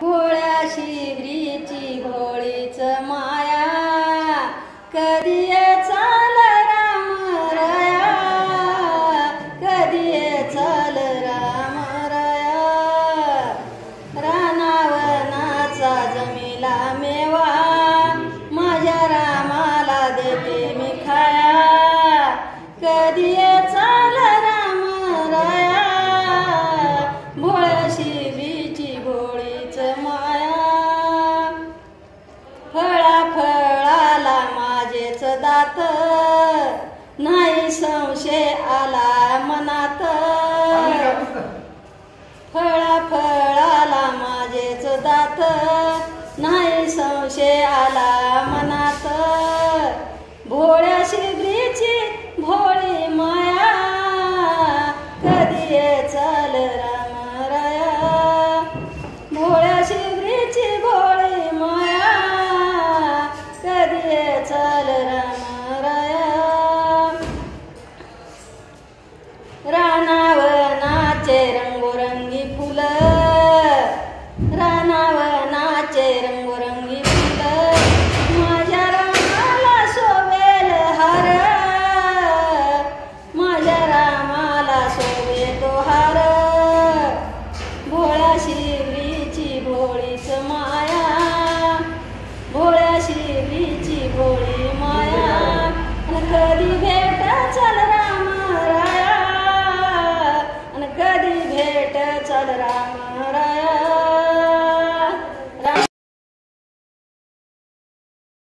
भोळ्या शिवरीची भोळीच माया कधी चाल राम रया कधी चाल राम रया रानावनाचा जमिला मेवा माझ्या रामाला देते मी खाया कधी चाल राम रया भोळ्या शिवरीची भोळीच माया फळा फळाला माझेच दात नाही संशय आला मनात फळा फळाला माझेच दात नाही संशय आला मनात भोळ्या